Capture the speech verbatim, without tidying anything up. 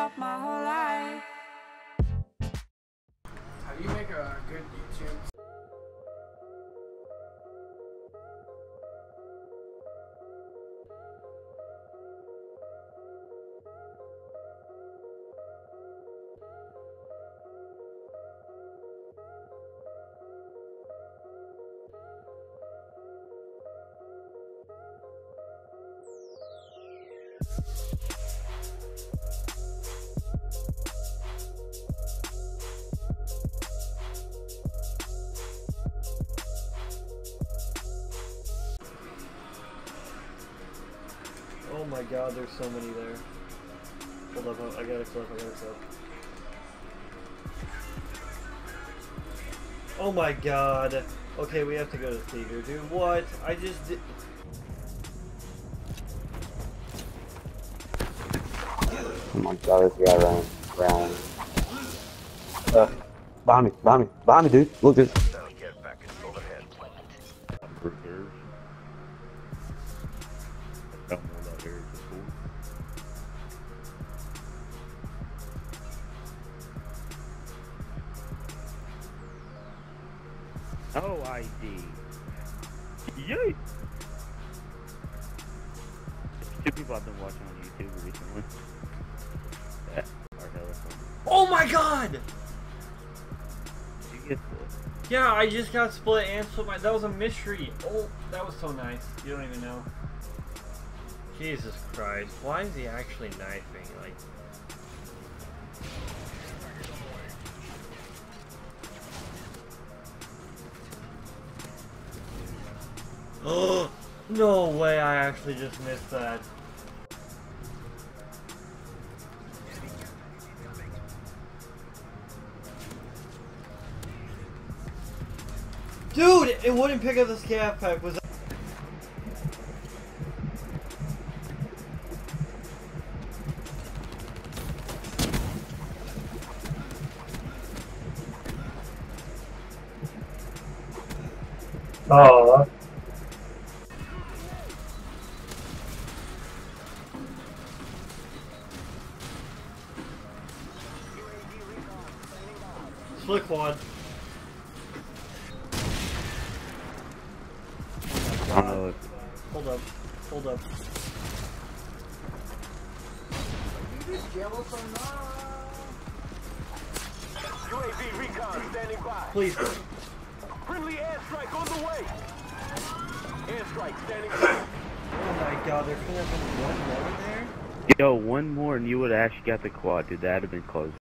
up my whole life. How do you make a good YouTube? Oh my god, there's so many there. Hold up, I got a clip, I got a clip. Oh my god. Okay, we have to go to the theater, dude. What? I just did. Oh my god, this guy ran. ran. Uh, behind me, behind me, behind me, dude. Look, dude. Get back and go ahead. Reserve. I don't know that area before. Oh, I D. Yay! Two people I've been watching on YouTube recently. Yeah, are hella fun. Oh my god! Did you get the... Yeah, I just got split and split my. That was a mystery. Oh, that was so nice. You don't even know. Jesus Christ. Why is he actually knifing? Like. Oh, no way, I actually just missed that. Dude, it wouldn't pick up the scav pack. Was Oh. split quad. I don't know if... Hold up. Hold up. You just jealous or not? U A V recon standing by. Please. Friendly airstrike on the way. Airstrike standing by. Oh my god, there could have been one more there? Yo, one more and you would have actually got the quad, dude. That'd have been close.